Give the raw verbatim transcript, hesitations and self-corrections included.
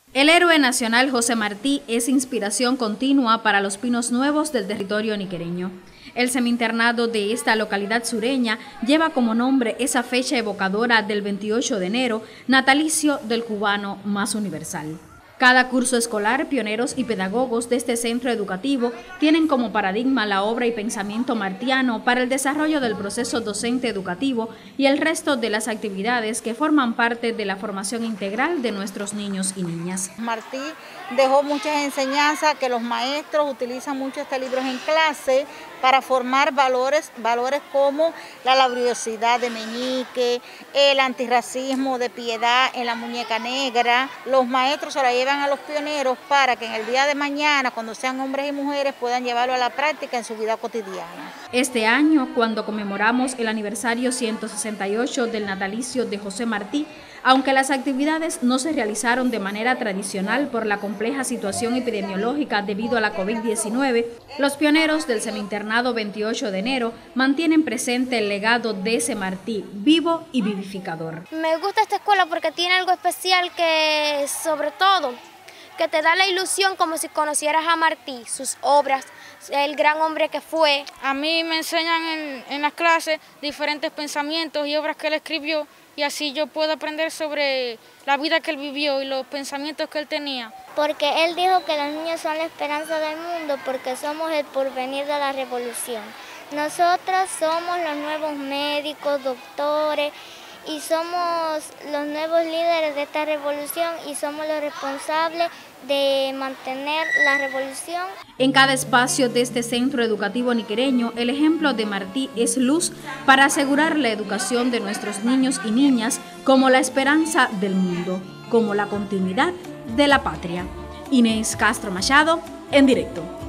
El héroe nacional José Martí es inspiración continua para los pinos nuevos del territorio niquereño. El semiinternado de esta localidad sureña lleva como nombre esa fecha evocadora del veintiocho de enero, natalicio del cubano más universal. Cada curso escolar, pioneros y pedagogos de este centro educativo tienen como paradigma la obra y pensamiento martiano para el desarrollo del proceso docente educativo y el resto de las actividades que forman parte de la formación integral de nuestros niños y niñas. Martí dejó muchas enseñanzas que los maestros utilizan mucho este libro en clase para formar valores, valores como la laboriosidad de Meñique, el antirracismo de Piedad en la muñeca negra. Los maestros se la llevan a los pioneros para que en el día de mañana, cuando sean hombres y mujeres, puedan llevarlo a la práctica en su vida cotidiana. Este año, cuando conmemoramos el aniversario ciento sesenta y ocho del natalicio de José Martí, aunque las actividades no se realizaron de manera tradicional por la compleja situación epidemiológica debido a la COVID diecinueve, los pioneros del semiinternado veintiocho de enero mantienen presente el legado de ese Martí vivo y vivificador. Me gusta esta escuela porque tiene algo especial que, sobre todo, que te da la ilusión como si conocieras a Martí, sus obras, el gran hombre que fue. A mí me enseñan en, en las clases diferentes pensamientos y obras que él escribió, y así yo puedo aprender sobre la vida que él vivió y los pensamientos que él tenía. Porque él dijo que los niños son la esperanza del mundo porque somos el porvenir de la revolución. Nosotros somos los nuevos médicos, doctores, y somos los nuevos líderes de esta revolución y somos los responsables de mantener la revolución. En cada espacio de este centro educativo niquereño, el ejemplo de Martí es luz para asegurar la educación de nuestros niños y niñas como la esperanza del mundo, como la continuidad de la patria. Inés Castro Machado, en directo.